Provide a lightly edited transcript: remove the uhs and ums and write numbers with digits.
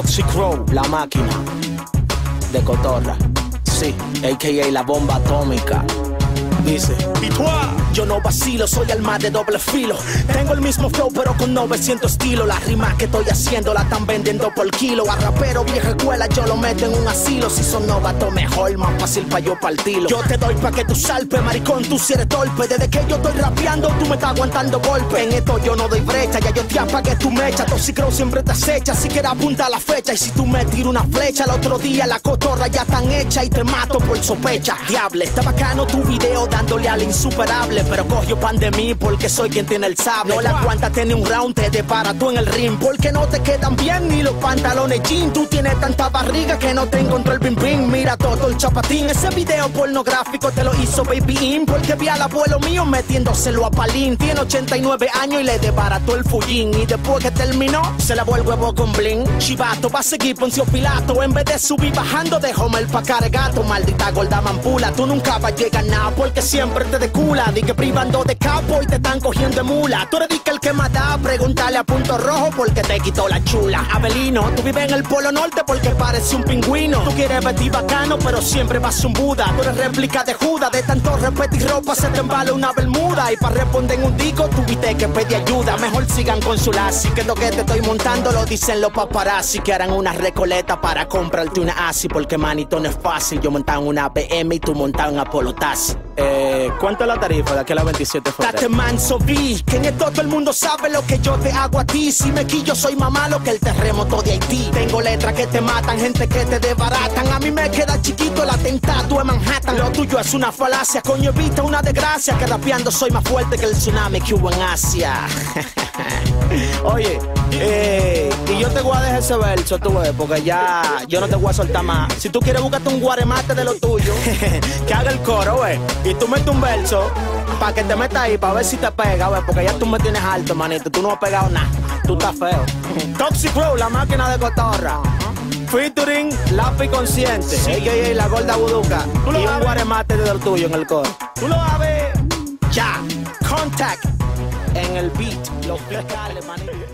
Toxic Crow, la máquina de cotorra. Sí, a.k.a. la bomba atómica. Dice, yo no vacilo, soy alma de doble filo. Tengo el mismo flow pero con 900 estilos. Las rimas que estoy haciendo la están vendiendo por kilo. A rapero vieja escuela yo lo meto en un asilo. Si son novatos mejor, más fácil pa' yo partirlo. Yo te doy pa' que tú salpes, maricón, tú si eres torpe. Desde que yo estoy rapeando, tú me estás aguantando golpe. En esto yo no doy brecha, ya yo te apagué tu mecha. Toxic Crow siempre te acecha, si quieres apunta a la fecha. Y si tú me tiras una flecha, el otro día la cotorra ya tan hecha y te mato por sospecha. Diable, está bacano tu video dándole al insuperable, pero cogió pan de mí porque soy quien tiene el sable. No la aguanta, tiene un round, te depara tú en el ring, porque no te quedan bien ni los pantalones jean. Tú tienes tanta barriga que no te encontró el bim bim. Mira todo el chapatín, ese video pornográfico te lo hizo Baby In, porque vi al abuelo mío metiéndoselo a Palín. Tiene 89 años y le desbarató el fullín, y después que terminó se lavó el huevo con bling. Chivato va a seguir Poncio Pilato, en vez de subir bajando dejó el pa' cargato. Maldita gorda mampula, tú nunca vas a llegar nada porque siempre te de cula. Di que privando de capo y te están cogiendo de mula. Tú eres el que mata, pregúntale a Punto Rojo porque te quitó la chula. Abelino, tú vives en el Polo Norte porque pareces un pingüino. Tú quieres vestir bacano pero siempre vas un Buda. Tú eres réplica de Judas, de tanto repetir ropa se te embala una bermuda. Y para responder en un disco tuviste que pedir ayuda. Mejor sigan con su lazi, que lo que te estoy montando lo dicen los paparazzi. Que harán una recoleta para comprarte una ASI, porque manito no es fácil. Yo montaba una BM y tú montabas un Apollo Taxi. ¿Cuánto es la tarifa de aquí a la 27 febrero? Date manso, vi, que en esto todo el mundo sabe lo que yo te hago a ti. Si me quillo soy más malo que el terremoto de Haití. Tengo letras que te matan, gente que te desbaratan. A mí me queda chiquito el atentado de Manhattan. Lo tuyo es una falacia, coño, evita una desgracia. Que rapeando soy más fuerte que el tsunami que hubo en Asia. Oye, y yo te voy a dejar ese verso, tú ves, porque ya yo no te voy a soltar más. Si tú quieres, búscate un guaremate de lo tuyo, que haga el coro, ve. Y tú metes un verso, pa' que te metas ahí, pa' ver si te pega, ve. Porque ya tú me tienes alto, manito, tú no has pegado nada. Tú estás feo. Toxic Crow, la máquina de cotorra. Featuring Lápiz Consciente, a.k.a. la gorda buduca. Y un guaremate de lo tuyo en el coro. Tú lo vas a ver. Ya, Contact en el beat, los fiscales, manito.